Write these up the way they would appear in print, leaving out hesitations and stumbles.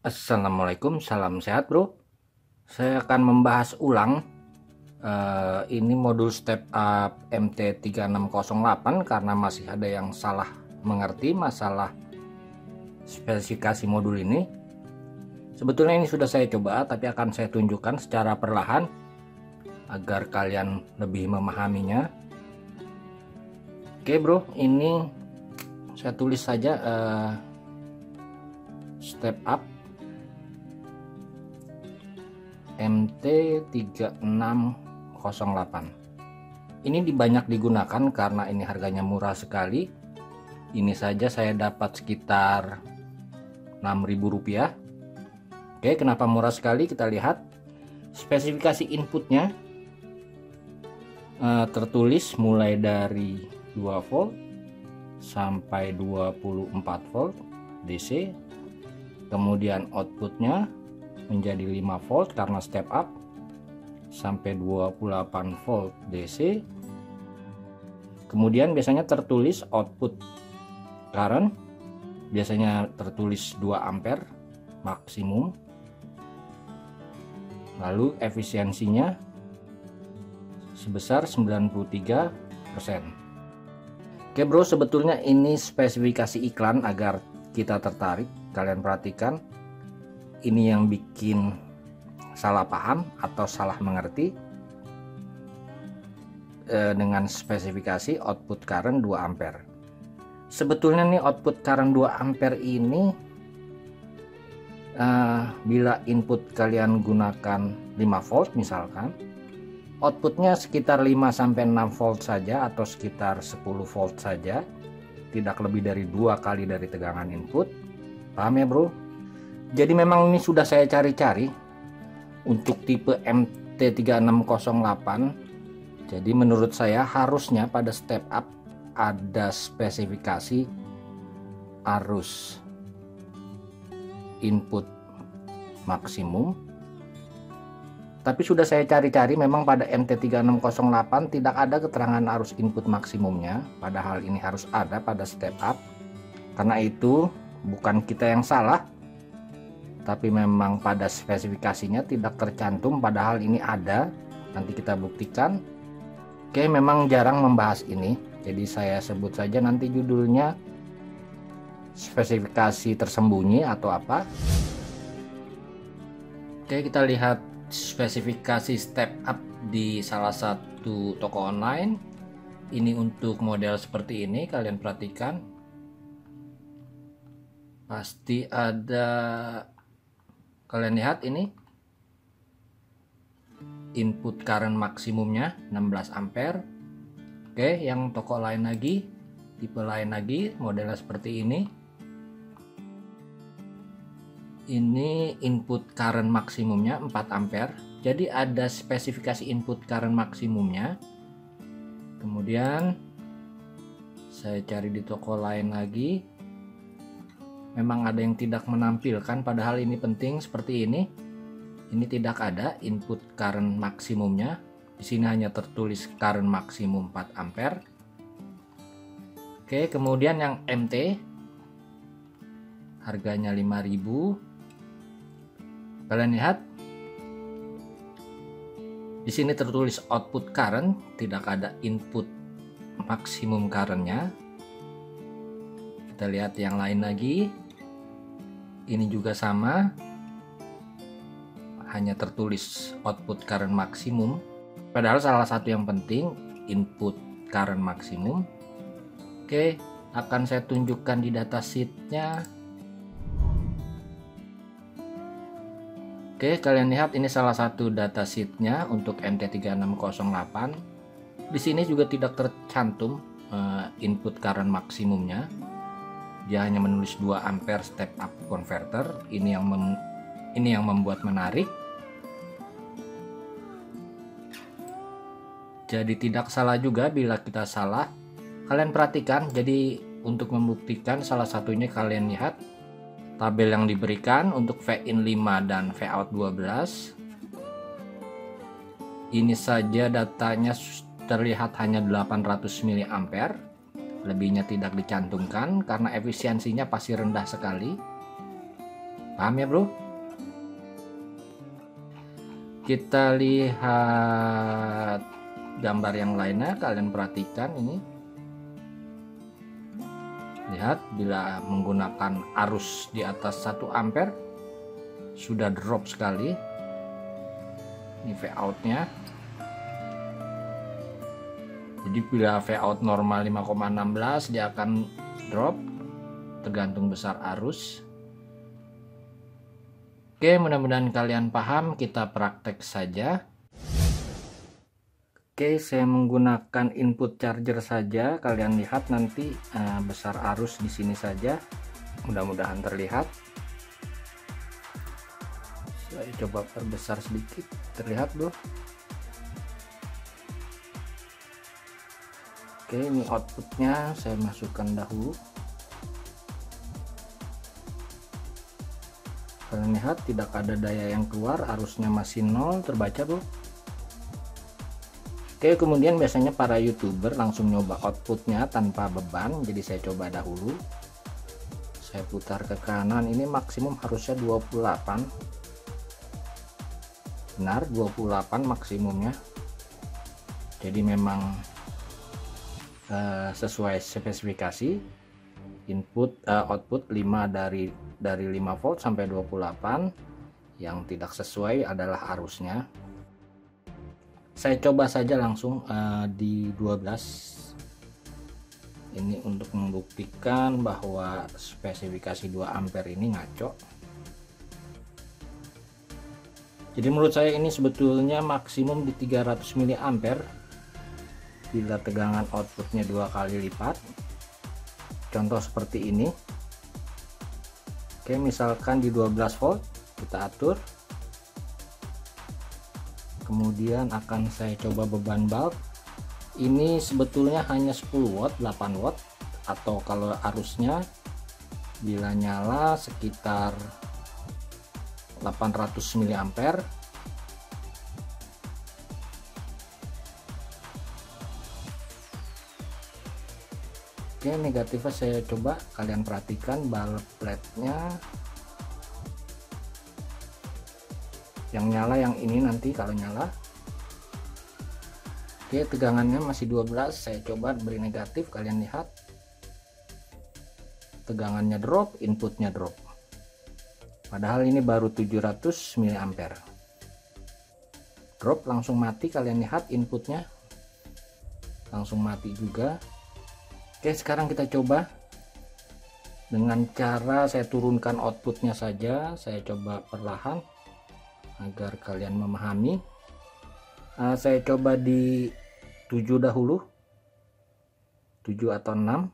Assalamualaikum, salam sehat bro. Saya akan membahas ulang ini modul step up MT3608 karena masih ada yang salah mengerti masalah spesifikasi modul ini. Sebetulnya ini sudah saya coba, tapi akan saya tunjukkan secara perlahan agar kalian lebih memahaminya. Oke bro, ini saya tulis saja step up MT3608. Ini banyak digunakan karena ini harganya murah sekali. Ini saja saya dapat sekitar Rp6.000. Oke, kenapa murah sekali? Kita lihat spesifikasi inputnya tertulis mulai dari 2 volt sampai 24 volt DC. Kemudian outputnya menjadi 5 volt karena step up sampai 28 volt DC. Kemudian biasanya tertulis output current, biasanya tertulis 2 ampere maksimum. Lalu efisiensinya sebesar 93%. Oke bro, sebetulnya ini spesifikasi iklan agar kita tertarik. Kalian perhatikan, ini yang bikin salah paham atau salah mengerti dengan spesifikasi output current 2 ampere. Sebetulnya nih output current 2 ampere ini bila input kalian gunakan 5 volt misalkan, outputnya sekitar 5-6 volt saja atau sekitar 10 volt saja, tidak lebih dari 2 kali dari tegangan input. Paham ya bro? Jadi memang ini sudah saya cari-cari untuk tipe MT3608. Jadi menurut saya harusnya pada step up ada spesifikasi arus input maksimum. Tapi sudah saya cari-cari, memang pada MT3608 tidak ada keterangan arus input maksimumnya, padahal ini harus ada pada step up. Karena itu bukan kita yang salah, tapi memang pada spesifikasinya tidak tercantum, padahal ini ada. Nanti kita buktikan. Oke, memang jarang membahas ini, jadi saya sebut saja nanti judulnya spesifikasi tersembunyi atau apa. Oke, kita lihat spesifikasi step up di salah satu toko online. Ini untuk model seperti ini, kalian perhatikan pasti ada. Kalian lihat ini input current maksimumnya 16 ampere. Oke, yang toko lain lagi, tipe lain lagi, modelnya seperti ini. Ini input current maksimumnya 4 ampere. Jadi ada spesifikasi input current maksimumnya. Kemudian saya cari di toko lain lagi. Memang ada yang tidak menampilkan, padahal ini penting seperti ini. Ini tidak ada input current maksimumnya. Di sini hanya tertulis current maksimum 4 ampere. Oke, kemudian yang MT harganya 5.000. Kalian lihat di sini tertulis output current, tidak ada input maksimum currentnya. Kita lihat yang lain lagi. Ini juga sama, hanya tertulis output current maksimum, padahal salah satu yang penting input current maksimum. Oke, akan saya tunjukkan di datasheetnya. Oke, kalian lihat ini salah satu datasheetnya untuk MT3608. Di sini juga tidak tercantum input current maksimumnya. Dia hanya menulis 2 ampere step up converter. Ini yang membuat menarik. Jadi tidak salah juga bila kita salah. Kalian perhatikan, jadi untuk membuktikan salah satunya kalian lihat tabel yang diberikan untuk V-in 5 dan V-out 12. Ini saja datanya terlihat hanya 800 mA. Lebihnya tidak dicantumkan karena efisiensinya pasti rendah sekali. Paham ya bro? Kita lihat gambar yang lainnya, kalian perhatikan ini. Lihat, bila menggunakan arus di atas 1 ampere sudah drop sekali. Ini Vout nya. Jadi bila Vout normal 5,16 dia akan drop tergantung besar arus. Oke, mudah-mudahan kalian paham, kita praktek saja. Oke, saya menggunakan input charger saja. Kalian lihat nanti besar arus di sini saja. Mudah-mudahan terlihat. Saya coba perbesar sedikit. Terlihat, bro? Oke, ini outputnya saya masukkan dahulu. Kalian lihat tidak ada daya yang keluar, arusnya masih 0, terbaca, bro? Oke, kemudian biasanya para youtuber langsung nyoba outputnya tanpa beban, jadi saya coba dahulu. Saya putar ke kanan, ini maksimum harusnya 28. Benar, 28 maksimumnya. Jadi memang sesuai spesifikasi. Output 5 dari 5 volt sampai 28. Yang tidak sesuai adalah arusnya. Saya coba saja langsung di 12. Ini untuk membuktikan bahwa spesifikasi 2 ampere ini ngaco. Jadi menurut saya ini sebetulnya maksimum di 300 mA bila tegangan outputnya 2 kali lipat. Contoh seperti ini. Oke, misalkan di 12 volt kita atur. Kemudian akan saya coba beban bulb. Ini sebetulnya hanya 10 watt, 8 watt, atau kalau arusnya bila nyala sekitar 800 mA. Oke, negatifnya saya coba, kalian perhatikan bulb LED-nya. Yang nyala yang ini nanti kalau nyala. Oke, tegangannya masih 12. Saya coba beri negatif, kalian lihat tegangannya drop, inputnya drop, padahal ini baru 700 mA. Drop langsung mati, kalian lihat inputnya langsung mati juga. Oke, sekarang kita coba dengan cara saya turunkan outputnya saja. Saya coba perlahan agar kalian memahami. Saya coba di 7 dahulu, 7 atau 6.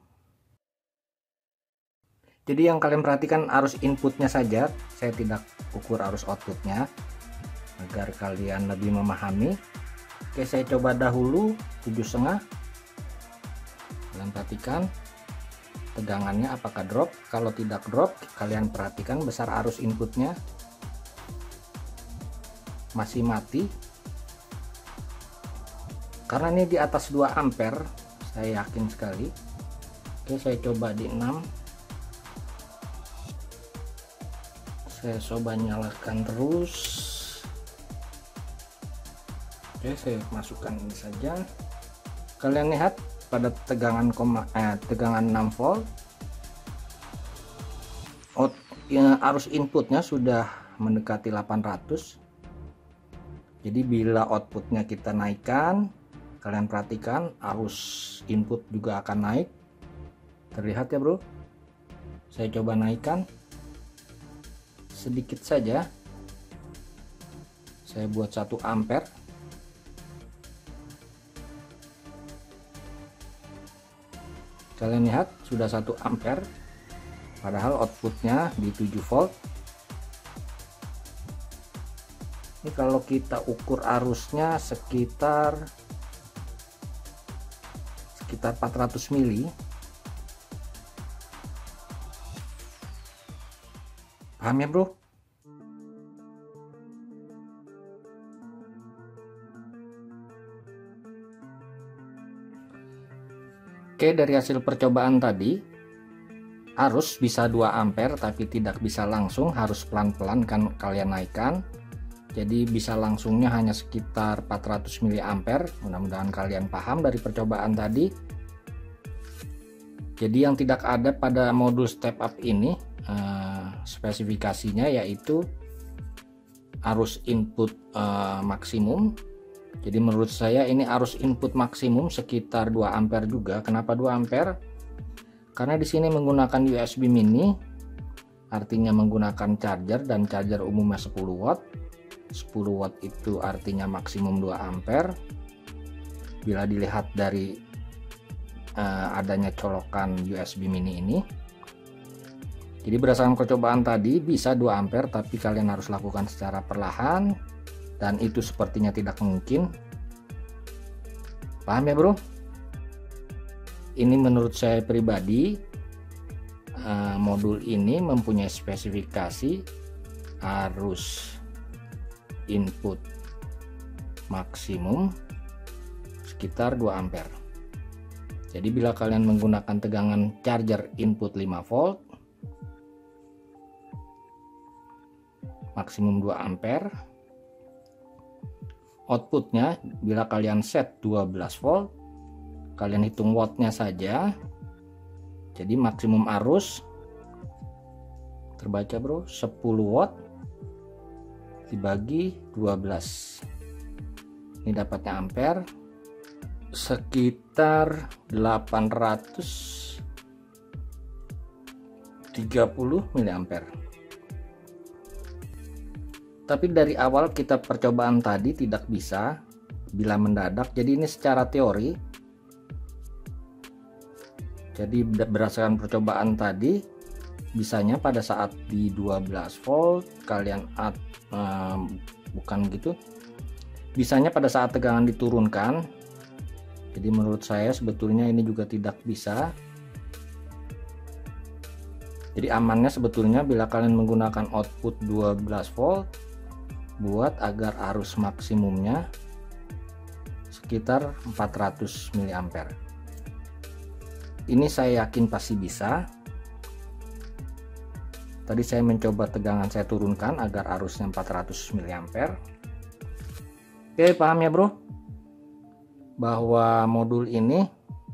Jadi yang kalian perhatikan arus inputnya saja, saya tidak ukur arus outputnya agar kalian lebih memahami. Oke, saya coba dahulu 7,5. Kalian perhatikan tegangannya apakah drop. Kalau tidak drop, kalian perhatikan besar arus inputnya masih mati karena ini di atas 2 ampere, saya yakin sekali. Oke, saya coba di 6. Saya coba nyalakan terus. Oke, saya masukkan ini saja. Kalian lihat pada tegangan 6 volt arus inputnya sudah mendekati 800. Jadi bila outputnya kita naikkan, kalian perhatikan arus input juga akan naik. Terlihat ya bro? Saya coba naikkan sedikit saja. Saya buat 1 ampere. Kalian lihat sudah 1 ampere, padahal outputnya di 7 volt. Ini kalau kita ukur arusnya sekitar 400 mili. Paham ya bro? Oke, dari hasil percobaan tadi arus bisa 2 ampere tapi tidak bisa langsung, harus pelan-pelan kan kalian naikkan. Jadi bisa langsungnya hanya sekitar 400 mA. Mudah-mudahan kalian paham dari percobaan tadi. Jadi yang tidak ada pada modul step up ini spesifikasinya yaitu arus input maksimum. Jadi menurut saya ini arus input maksimum sekitar 2 ampere juga. Kenapa 2 ampere? Karena di sini menggunakan USB mini, artinya menggunakan charger, dan charger umumnya 10 watt. 10 watt itu artinya maksimum 2 ampere. Bila dilihat dari adanya colokan USB mini ini. Jadi berdasarkan percobaan tadi bisa 2 ampere, tapi kalian harus lakukan secara perlahan, dan itu sepertinya tidak mungkin. Paham ya bro? Ini menurut saya pribadi, modul ini mempunyai spesifikasi arus input maksimum sekitar 2 ampere. Jadi bila kalian menggunakan tegangan charger input 5 volt maksimum 2 ampere, outputnya bila kalian set 12 volt, kalian hitung wattnya saja. Jadi maksimum arus terbaca bro 10 watt dibagi 12, ini dapatnya ampere sekitar 830 mA. Tapi dari awal kita percobaan tadi tidak bisa bila mendadak. Jadi ini secara teori. Jadi berdasarkan percobaan tadi, bisanya pada saat di 12 volt kalian bukan gitu. Bisanya pada saat tegangan diturunkan. Jadi menurut saya sebetulnya ini juga tidak bisa. Jadi amannya sebetulnya bila kalian menggunakan output 12 volt, buat agar arus maksimumnya sekitar 400 mA. Ini saya yakin pasti bisa. Tadi saya mencoba tegangan saya turunkan agar arusnya 400 mA. Oke, paham ya bro? Bahwa modul ini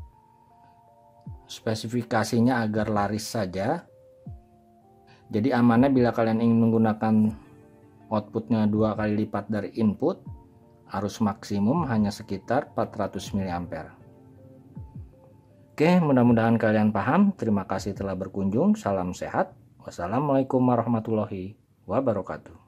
spesifikasinya agar laris saja. Jadi amannya bila kalian ingin menggunakan outputnya 2 kali lipat dari input, arus maksimum hanya sekitar 400 mA. Oke, mudah-mudahan kalian paham. Terima kasih telah berkunjung. Salam sehat. Wassalamualaikum warahmatullahi wabarakatuh.